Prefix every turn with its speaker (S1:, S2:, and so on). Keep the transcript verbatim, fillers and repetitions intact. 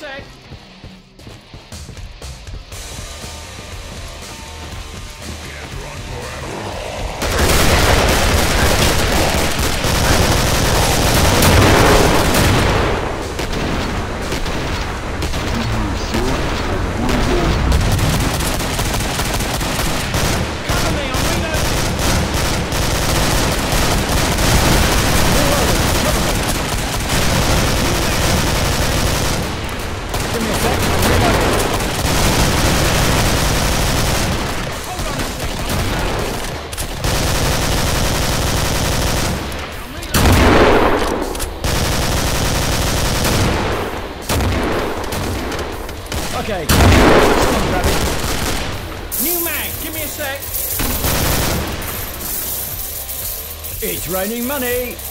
S1: sec. Okay. Grab it. New mag, give me a sec. It's raining money.